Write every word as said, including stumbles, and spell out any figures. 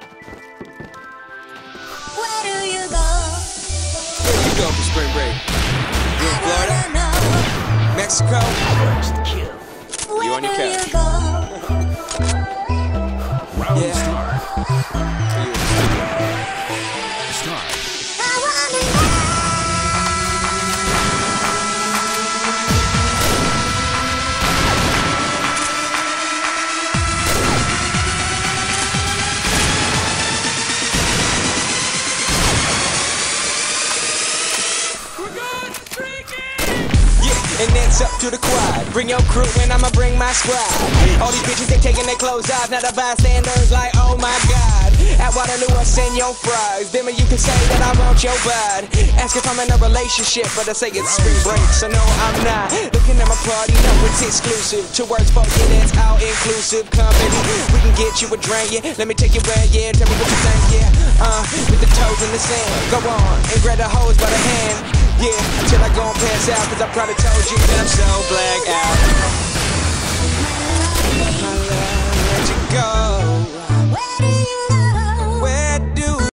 Where do you go? Where you go for spring break? You in Florida? Mexico? You on your couch. You go? Round Yeah. start. You in the studio. Start. I wanna know. Yeah, and it's up to the quad. Bring your crew and I'ma bring my squad. All these bitches, they taking their clothes off. Now the bystanders like, oh my God. At Waterloo, I send your fries. Then you can say that I want your bud. Ask if I'm in a relationship, but I say it's spring break, so no, I'm not. Looking at my party, no, it's exclusive. Two words for you, that's all inclusive. Come, baby, we can get you a drink, yeah. Let me take you where, yeah. Tell me what you think, yeah. Uh, with the toes in the sand. Go on and grab the hose by the hand. Yeah, until I go and pass out, cause I probably told you that I'm so black out.